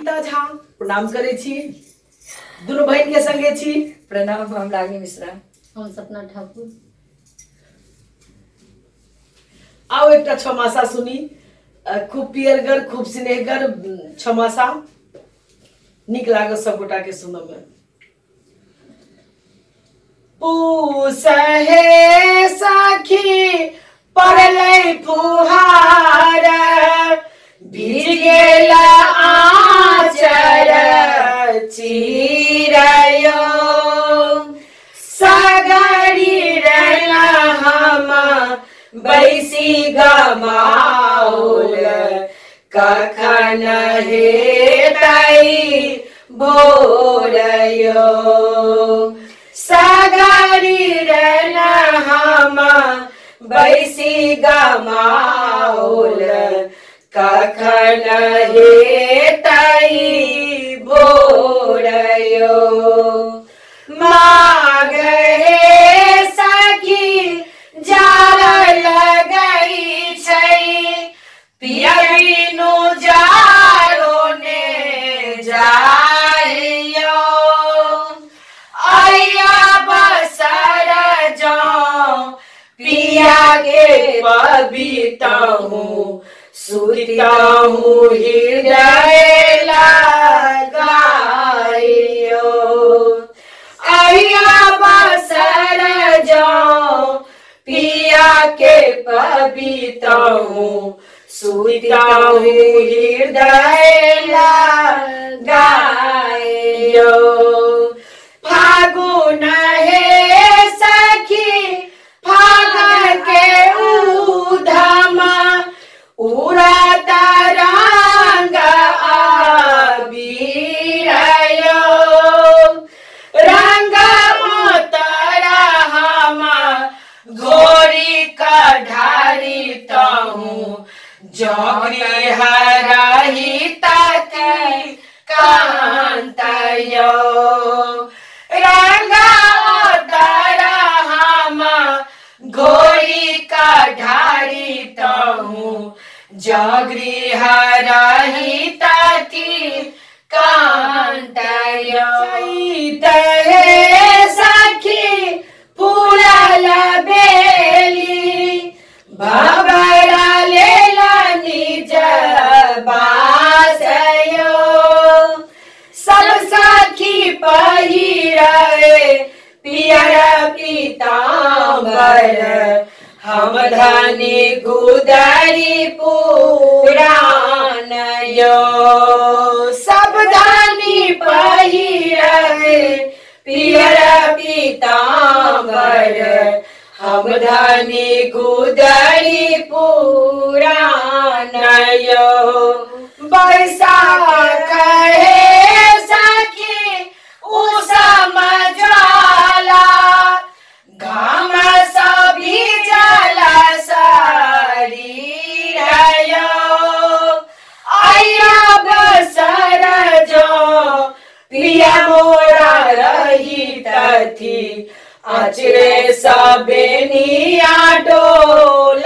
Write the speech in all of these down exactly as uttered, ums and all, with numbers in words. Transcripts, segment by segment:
नमिता झा प्रणाम करे छी। दुनू बहन के संगे छी। प्रणाम। हम रागिनी मिश्रा। हम सपना ठाकुर। आओ एक छमासा सुनी। खूब पियरगर खूब स्नेहगर छमासा निक लागत सब गोटा के सुनय में। पूसहे सखी पड़लै फुहार भीज गेल आँचर चिरयो सगरी रंग हम बैसी गमाउल कखन हेतै भोरयो सगरी रंग हम बैसी गमाउल कखन हेतै भोरयो माघ हे सखी जार लगै छै पिया बिनु जारो ने जाइयो आया बसर जाऊं पिया के पबीतहूँ सुतहूँ हृदय लगाइयो आया बसर जाऊं पिया के पबीतहूँ सुतहूँ हृदय लगाइयो फागुन हे सखी फागुन के उधम उड़त रंग अबीरयो रंग उतर हम घोरी कढ़ारी तहूँ जोगी हरही तकी कांतयो रंग उतर हम घोरी कढ़ारी तहूँ जोगी हरही तकी कांतयो हे सखी फूलल बेली भबरा लेला निज बासयो सब सखी पहिरे पियर पीतांबर हम धनी गुदरी पुराणयो सब धनी पहिरे पियर पीतांबर हम धनी गुदरी पुराणयो बैसाख हे सखी उसम ज्वाला घाम सभी जल शरीरयो आया बसर जो पिया मोरा रही तथी अचरे सबेनिया डोलायो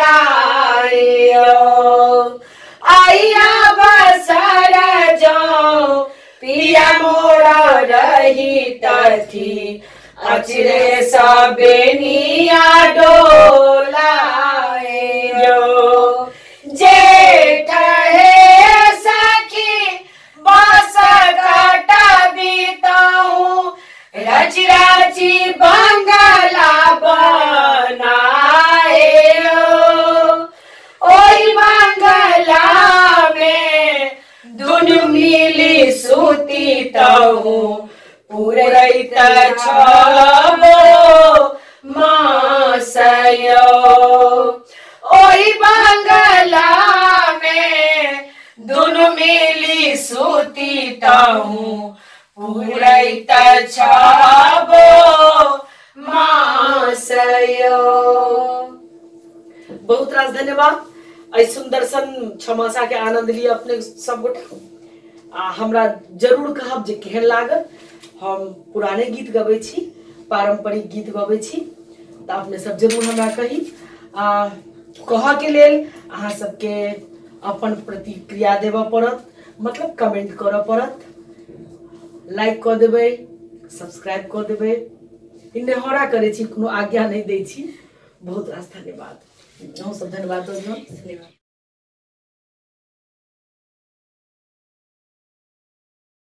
आया बसर जो पिया मोरा रही तथी अचरे सबेनिया डोलायो जेठ हे सखी बस कटा बीतहूँ रच राची बंगला बनाए ओई बंगला में दुनु मिली सूती तहूँ पुरैत छबो मासयो ओई बंगला में दुनु मिली सूती तहूँ पुरैत छबो मासयो। बहुत रास धन्यवाद। आई सुंदर सन छमासा के आनंद लिए अपने सब गोटा। हमरा जरूर कहब जे केहन लागत। हम पुराने गीत गबै छी, पारंपरिक गीत गबै छी, तो अपने सब जरूर हमरा कही। आ कह के लेल अहाँ सबके अपन प्रतिक्रिया देव पड़त। मतलब कमेंट करऽ पड़त, लाइक कऽ देबै, सब्सक्राइब कऽ देबै। इन्ने हरा करै छी, कोनो आज्ञा नहीं दै छी। बहुत रास धन्यवाद। अहूँ सब धन्यवाद दऽ दियौ।